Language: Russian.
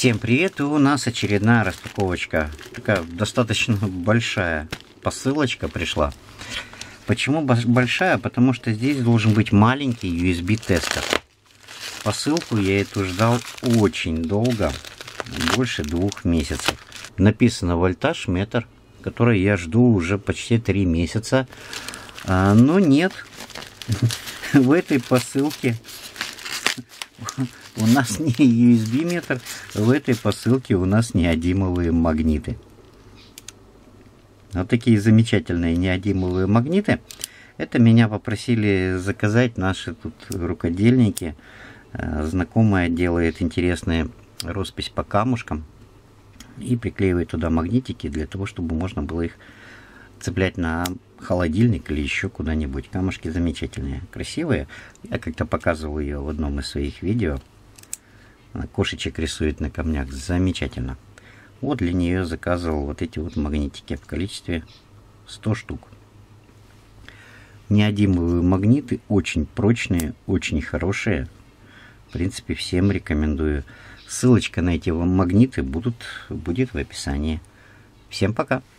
Всем привет! И у нас очередная распаковочка. Такая достаточно большая посылочка пришла. Почему большая? Потому что здесь должен быть маленький USB-тестер. Посылку я эту ждал очень долго, больше 2 месяцев. Написано вольтаж метр, который я жду уже почти 3 месяца. Но нет, в этой посылке у нас не USB метр, в этой посылке у нас неодимовые магниты. Вот такие замечательные неодимовые магниты. Это меня попросили заказать наши тут рукодельники. Знакомая делает интересную роспись по камушкам и приклеивает туда магнитики для того, чтобы можно было их цеплять на холодильник или еще куда-нибудь. Камушки замечательные, красивые. Я как-то показывал ее в одном из своих видео. Она кошечек рисует на камнях. Замечательно. Вот для нее заказывал вот эти вот магнитики в количестве 100 штук. Неодимовые магниты очень прочные, очень хорошие. В принципе, всем рекомендую. Ссылочка на эти магниты будет в описании. Всем пока!